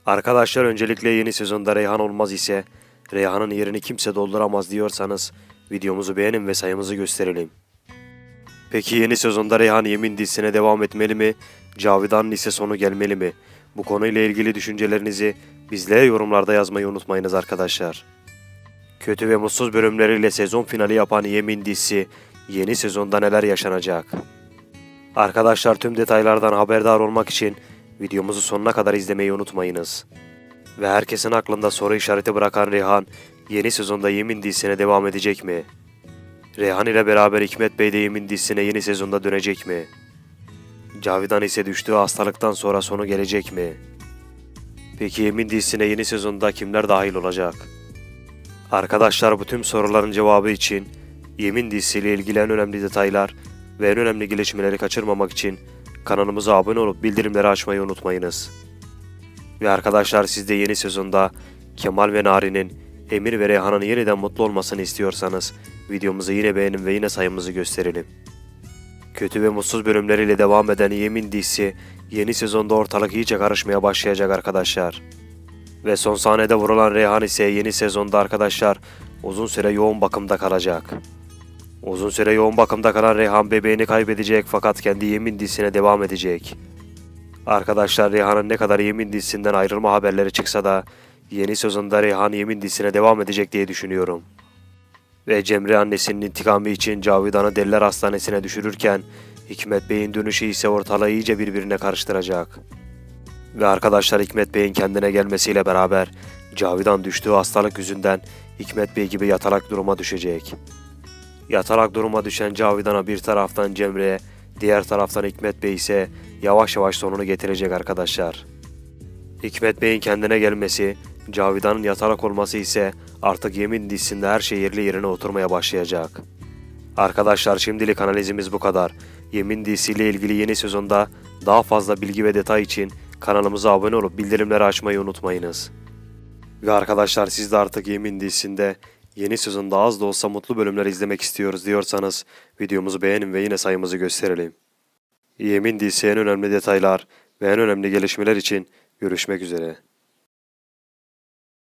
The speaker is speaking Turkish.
Arkadaşlar öncelikle yeni sezonda Reyhan olmaz ise Reyhan'ın yerini kimse dolduramaz diyorsanız videomuzu beğenin ve sayımızı gösterelim. Peki yeni sezonda Reyhan Yemin dizisine devam etmeli mi? Cavidan'ın ise sonu gelmeli mi? Bu konuyla ilgili düşüncelerinizi bizlere yorumlarda yazmayı unutmayınız arkadaşlar. Kötü ve mutsuz bölümleriyle sezon finali yapan Yemin dizisi yeni sezonda neler yaşanacak? Arkadaşlar tüm detaylardan haberdar olmak için videomuzu sonuna kadar izlemeyi unutmayınız. Ve herkesin aklında soru işareti bırakan Reyhan yeni sezonda Yemin dizisine devam edecek mi? Reyhan ile beraber Hikmet Bey de Yemin dizisine yeni sezonda dönecek mi? Cavidan ise düştüğü hastalıktan sonra sonu gelecek mi? Peki Yemin dizisine yeni sezonda kimler dahil olacak? Arkadaşlar bu tüm soruların cevabı için Yemin dizisiyle ilgili en önemli detaylar ve en önemli gelişmeleri kaçırmamak için kanalımıza abone olup bildirimleri açmayı unutmayınız. Ve arkadaşlar siz de yeni sezonda Kemal ve Nari'nin Emir ve Reyhan'ın yeniden mutlu olmasını istiyorsanız videomuzu yine beğenin ve yine sayımızı gösterelim. Kötü ve mutsuz bölümleriyle devam eden Yemin dizisi yeni sezonda ortalık iyice karışmaya başlayacak arkadaşlar. Ve son sahnede vurulan Reyhan ise yeni sezonda arkadaşlar uzun süre yoğun bakımda kalacak. Uzun süre yoğun bakımda kalan Reyhan bebeğini kaybedecek fakat kendi Yemin dizisine devam edecek. Arkadaşlar Reyhan'ın ne kadar Yemin dizisinden ayrılma haberleri çıksa da yeni sezonda Reyhan Yemin dizisine devam edecek diye düşünüyorum. Ve Cemre annesinin intikamı için Cavidan'ı deliler hastanesine düşürürken Hikmet Bey'in dönüşü ise ortalığı iyice birbirine karıştıracak. Ve arkadaşlar Hikmet Bey'in kendine gelmesiyle beraber Cavidan düştüğü hastalık yüzünden Hikmet Bey gibi yatalak duruma düşecek. Yatalak duruma düşen Cavidan'a bir taraftan Cemre'ye, diğer taraftan Hikmet Bey ise yavaş yavaş sonunu getirecek arkadaşlar. Hikmet Bey'in kendine gelmesi, Cavidan'ın yatalak olması ise artık Yemin dizisinde her şey yerli yerine oturmaya başlayacak. Arkadaşlar şimdilik analizimiz bu kadar. Yemin dizisiyle ilgili yeni sezonda daha fazla bilgi ve detay için kanalımıza abone olup bildirimleri açmayı unutmayınız. Ve arkadaşlar siz de artık Yemin dizisinde yeni sezonda az da olsa mutlu bölümler izlemek istiyoruz diyorsanız videomuzu beğenin ve yine sayımızı gösterelim. Yemin dizisi en önemli detaylar ve en önemli gelişmeler için görüşmek üzere.